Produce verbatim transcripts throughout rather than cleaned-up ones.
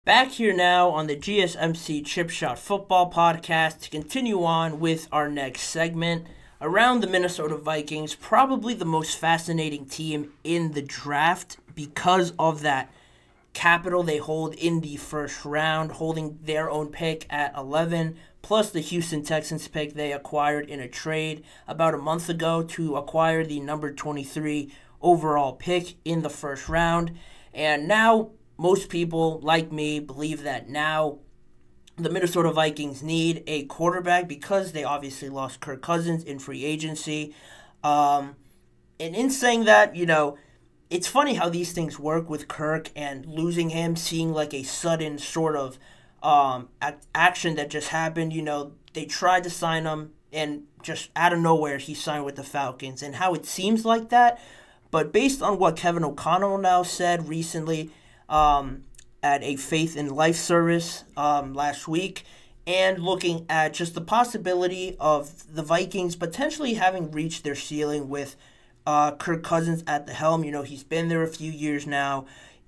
Back here now on the G S M C Chip Shot Football Podcast to continue on with our next segment around the Minnesota Vikings, probably the most fascinating team in the draft because of that capital they hold in the first round, holding their own pick at eleven, plus the Houston Texans pick they acquired in a trade about a month ago to acquire the number twenty-three overall pick in the first round. And now most people, like me, believe that now the Minnesota Vikings need a quarterback because they obviously lost Kirk Cousins in free agency. Um, and in saying that, you know, it's funny how these things work with Kirk and losing him, seeing like a sudden sort of um, act- action that just happened. You know, they tried to sign him and just out of nowhere he signed with the Falcons, and how it seems like that. But based on what Kevin O'Connell now said recently, Um, at a Faith in Life service um, last week, and looking at just the possibility of the Vikings potentially having reached their ceiling with uh, Kirk Cousins at the helm. You know, he's been there a few years now.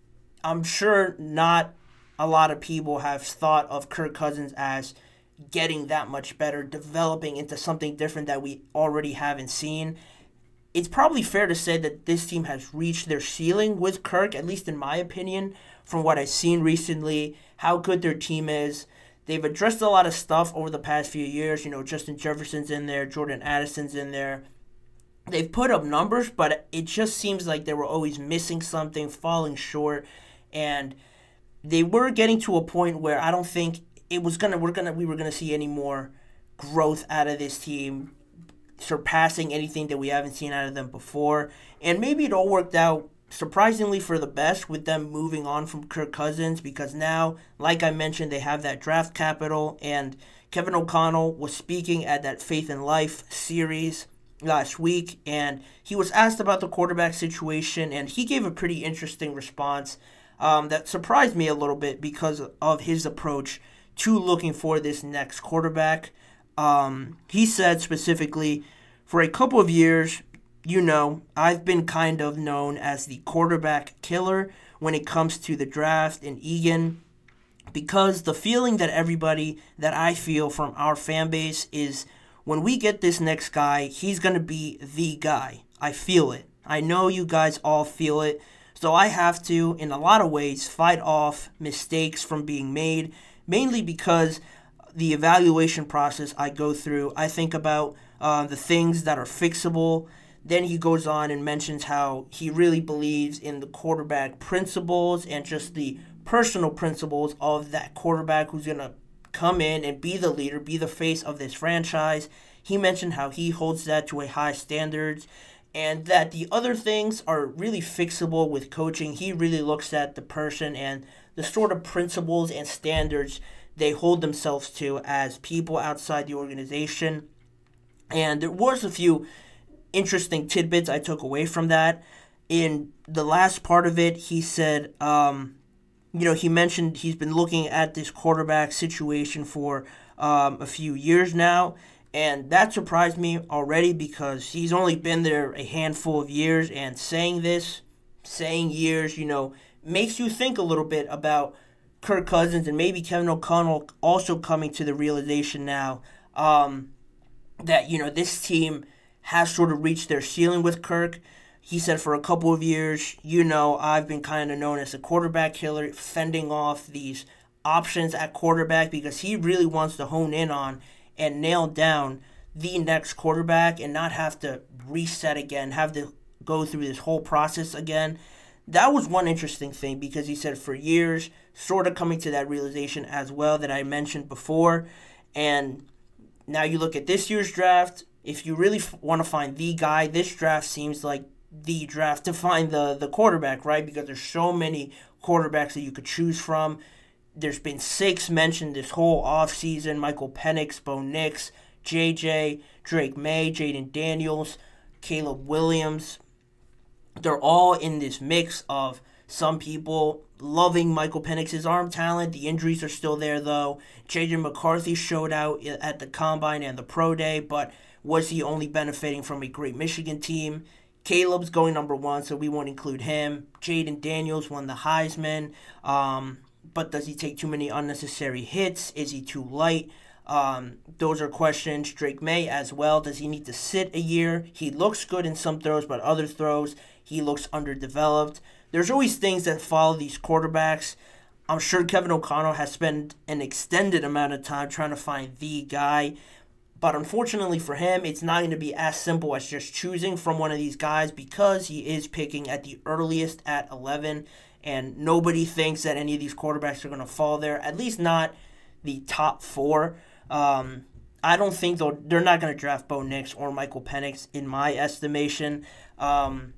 I'm sure not a lot of people have thought of Kirk Cousins as getting that much better, developing into something different that we already haven't seen. It's probably fair to say that this team has reached their ceiling with Kirk, at least in my opinion, from what I've seen recently, how good their team is. They've addressed a lot of stuff over the past few years. You know, Justin Jefferson's in there, Jordan Addison's in there. They've put up numbers, but it just seems like they were always missing something, falling short, and they were getting to a point where I don't think it was gonna we're gonna we were gonna see any more growth out of this team, surpassing anything that we haven't seen out of them before. And maybe it all worked out surprisingly for the best with them moving on from Kirk Cousins, because now, like I mentioned, they have that draft capital. And Kevin O'Connell was speaking at that Faith in Life series last week, and he was asked about the quarterback situation, and he gave a pretty interesting response um, that surprised me a little bit because of his approach to looking for this next quarterback. Um, he said specifically, for a couple of years, you know, I've been kind of known as the quarterback killer when it comes to the draft and Egan, because the feeling that everybody, that I feel from our fan base is when we get this next guy, he's going to be the guy. I feel it. I know you guys all feel it. So I have to, in a lot of ways, fight off mistakes from being made, mainly because the evaluation process I go through, I think about uh, the things that are fixable. Then he goes on and mentions how he really believes in the quarterback principles and just the personal principles of that quarterback who's going to come in and be the leader, be the face of this franchise. He mentioned how he holds that to a high standard, and that the other things are really fixable with coaching. He really looks at the person and the sort of principles and standards they hold themselves to as people outside the organization. And there was a few interesting tidbits I took away from that. In the last part of it, he said, um, you know, he mentioned he's been looking at this quarterback situation for um, a few years now, and that surprised me already because he's only been there a handful of years, and saying this, saying years, you know, makes you think a little bit about Kirk Cousins, and maybe Kevin O'Connell also coming to the realization now um, that, you know, this team has sort of reached their ceiling with Kirk. He said for a couple of years, you know, I've been kind of known as a quarterback killer, fending off these options at quarterback because he really wants to hone in on and nail down the next quarterback and not have to reset again, have to go through this whole process again. That was one interesting thing because he said for years, sort of coming to that realization as well that I mentioned before. And now you look at this year's draft, if you really f- want to find the guy, this draft seems like the draft to find the, the quarterback, right? Because there's so many quarterbacks that you could choose from. There's been six mentioned this whole offseason: Michael Penix, Bo Nix, J J, Drake May, Jaden Daniels, Caleb Williams. They're all in this mix of some people loving Michael Penix's arm talent. The injuries are still there, though. J J McCarthy showed out at the Combine and the Pro Day, but was he only benefiting from a great Michigan team? Caleb's going number one, so we won't include him. Jaden Daniels won the Heisman. Um, but does he take too many unnecessary hits? Is he too light? Um, those are questions. Drake May as well. Does he need to sit a year? He looks good in some throws, but other throws, he looks underdeveloped. There's always things that follow these quarterbacks. I'm sure Kevin O'Connell has spent an extended amount of time trying to find the guy. But unfortunately for him, it's not going to be as simple as just choosing from one of these guys because he is picking at the earliest at eleven. And nobody thinks that any of these quarterbacks are going to fall there, at least not the top four. Um, I don't think they'll, they're not going to draft Bo Nix or Michael Penix in my estimation. Um,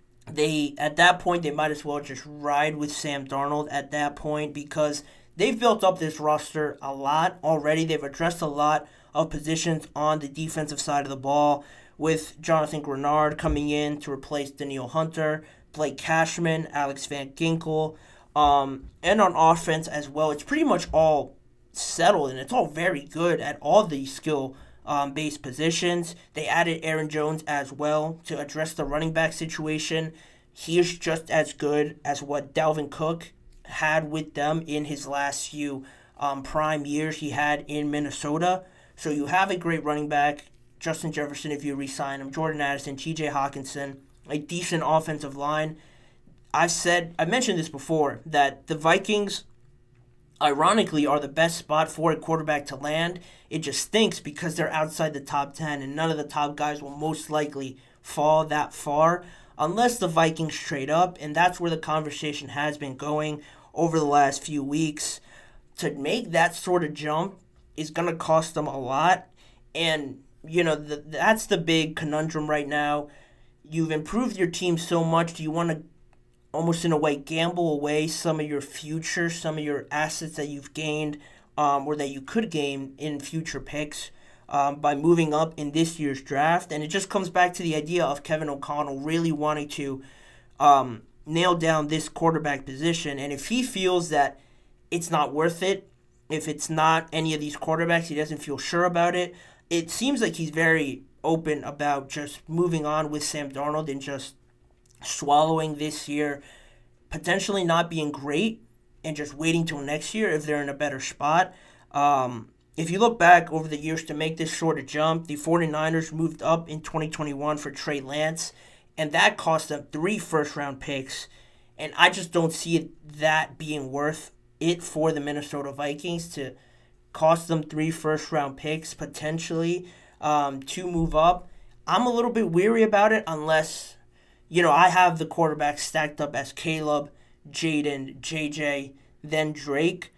they at that point, they might as well just ride with Sam Darnold at that point because they've built up this roster a lot already. They've addressed a lot of positions on the defensive side of the ball with Jonathan Grenard coming in to replace Danielle Hunter, Blake Cashman, Alex Van Ginkel, um, and on offense as well. It's pretty much all settled, and it's all very good at all the skill um, based positions. They added Aaron Jones as well to address the running back situation. He is just as good as what Dalvin Cook had with them in his last few um, prime years he had in Minnesota. So you have a great running back, Justin Jefferson if you re-sign him, Jordan Addison, T J Hawkinson, a decent offensive line. I've said, I mentioned this before, that the Vikings, ironically, are the best spot for a quarterback to land. It just stinks because they're outside the top ten, and none of the top guys will most likely fall that far unless the Vikings trade up, and that's where the conversation has been going over the last few weeks. To make that sort of jump is going to cost them a lot, and, you know, the, that's the big conundrum right now. You've improved your team so much. Do you want to almost in a way gamble away some of your future, some of your assets that you've gained um, or that you could gain in future picks um, by moving up in this year's draft? And it just comes back to the idea of Kevin O'Connell really wanting to um, nail down this quarterback position. And if he feels that it's not worth it, if it's not any of these quarterbacks, he doesn't feel sure about it, it seems like he's very open about just moving on with Sam Darnold and just swallowing this year, potentially not being great, and just waiting till next year if they're in a better spot. Um, if you look back over the years to make this sort of jump, the 49ers moved up in twenty twenty-one for Trey Lance, and that cost them three first-round picks, and I just don't see it, that being worth it for the Minnesota Vikings to cost them three first-round picks potentially um, to move up. I'm a little bit weary about it unless, you know, I have the quarterbacks stacked up as Caleb, Jaden, J J, then Drake.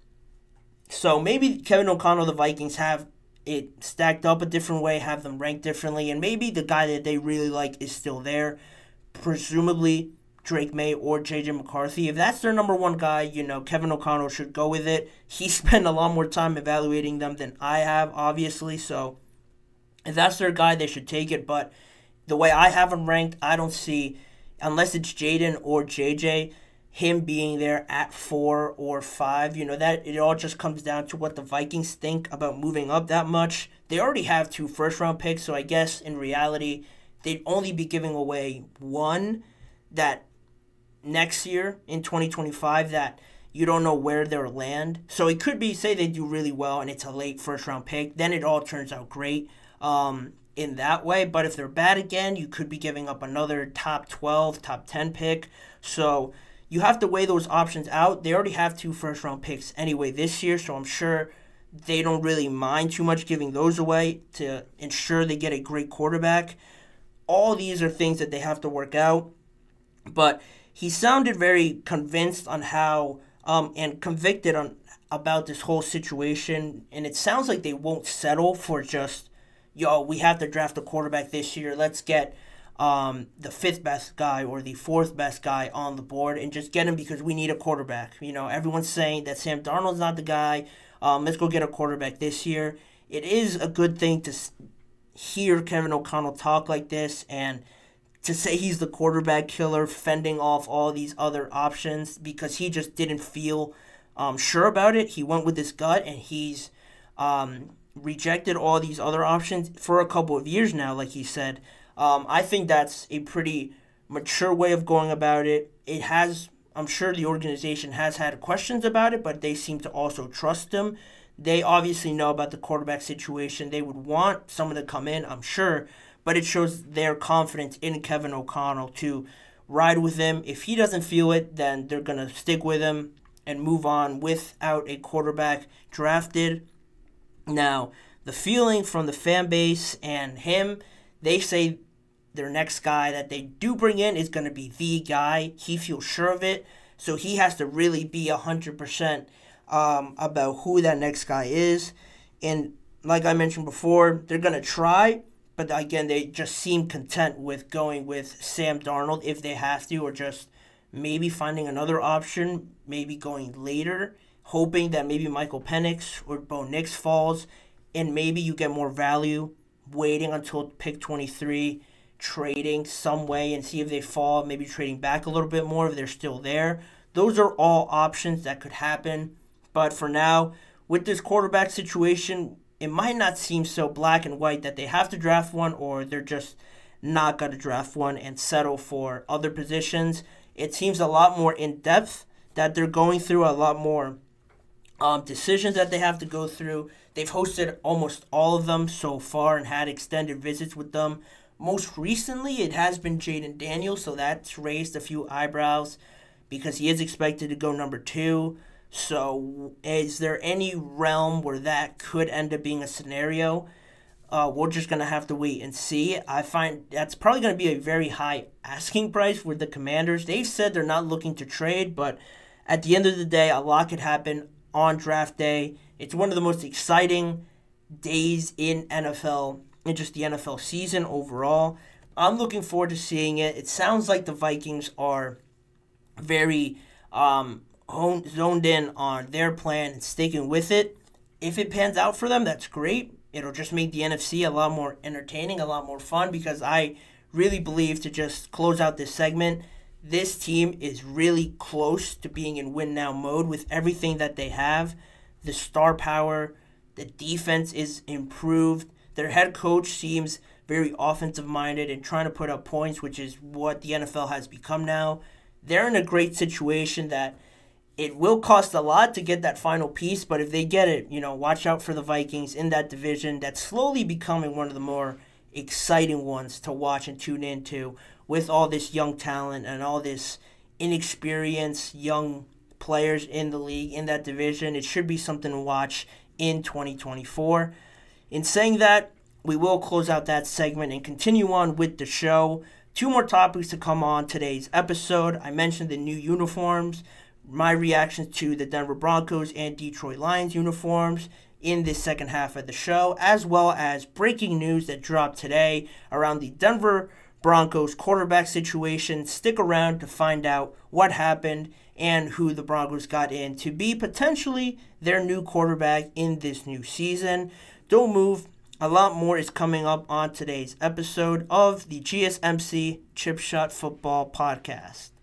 So maybe Kevin O'Connell, the Vikings, have it stacked up a different way, have them ranked differently, and maybe the guy that they really like is still there, presumably Drake May or J J McCarthy. If that's their number one guy, you know, Kevin O'Connell should go with it. He spent a lot more time evaluating them than I have, obviously, so if that's their guy, they should take it. But the way I have him ranked, I don't see, unless it's Jaden or J J, him being there at four or five. You know, that it all just comes down to what the Vikings think about moving up that much. They already have two first-round picks, so I guess in reality, they'd only be giving away one that next year in twenty twenty-five that you don't know where they'll land. So it could be, say they do really well and it's a late first-round pick, then it all turns out great. Um, in that way, but if they're bad again, you could be giving up another top twelve, top ten pick. So you have to weigh those options out. They already have two first-round picks anyway this year, so I'm sure they don't really mind too much giving those away to ensure they get a great quarterback. All these are things that they have to work out, but he sounded very convinced on how um, and convicted on about this whole situation, and it sounds like they won't settle for just, yo, we have to draft a quarterback this year. Let's get um, the fifth best guy or the fourth best guy on the board and just get him because we need a quarterback. You know, everyone's saying that Sam Darnold's not the guy. Um, let's go get a quarterback this year. It is a good thing to hear Kevin O'Connell talk like this and to say he's the quarterback killer fending off all these other options because he just didn't feel um, sure about it. He went with his gut and he's um, rejected all these other options for a couple of years now, like he said. Um, I think that's a pretty mature way of going about it. It has I'm sure the organization has had questions about it, but they seem to also trust him. They obviously know about the quarterback situation. They would want someone to come in, I'm sure, but it shows their confidence in Kevin O'Connell to ride with him. If he doesn't feel it, then they're going to stick with him and move on without a quarterback drafted. Now, the feeling from the fan base and him, they say their next guy that they do bring in is going to be the guy. He feels sure of it, so he has to really be one hundred percent um, about who that next guy is. And like I mentioned before, they're going to try, but again, they just seem content with going with Sam Darnold if they have to, or just maybe finding another option, maybe going later, hoping that maybe Michael Penix or Bo Nix falls, and maybe you get more value waiting until pick twenty-three, trading some way and see if they fall, maybe trading back a little bit more if they're still there. Those are all options that could happen. But for now, with this quarterback situation, it might not seem so black and white that they have to draft one or they're just not going to draft one and settle for other positions. It seems a lot more in-depth, that they're going through a lot more um, decisions that they have to go through. They've hosted almost all of them so far and had extended visits with them. Most recently, it has been Jaden Daniels, so that's raised a few eyebrows because he is expected to go number two. So is there any realm where that could end up being a scenario? Uh, we're just going to have to wait and see. I find that's probably going to be a very high asking price with the Commanders. They've said they're not looking to trade, but at the end of the day, a lot could happen on draft day. It's one of the most exciting days in N F L, in just the N F L season overall. I'm looking forward to seeing it. It sounds like the Vikings are very um, honed, zoned in on their plan and sticking with it. If it pans out for them, that's great. It'll just make the N F C a lot more entertaining, a lot more fun, because I really believe, to just close out this segment, this team is really close to being in win-now mode with everything that they have. The star power, the defense is improved. Their head coach seems very offensive-minded and trying to put up points, which is what the N F L has become now. They're in a great situation that it will cost a lot to get that final piece, but if they get it, you know, watch out for the Vikings in that division that's slowly becoming one of the more exciting ones to watch and tune into, with all this young talent and all this inexperienced young players in the league in that division. It should be something to watch in twenty twenty-four. In saying that, we will close out that segment and continue on with the show. Two more topics to come on today's episode. I mentioned the new uniforms, my reactions to the Denver Broncos and Detroit Lions uniforms in this second half of the show, as well as breaking news that dropped today around the Denver Broncos quarterback situation. Stick around to find out what happened and who the Broncos got in to be potentially their new quarterback in this new season. Don't move. A lot more is coming up on today's episode of the G S M C Chip Shot Football Podcast.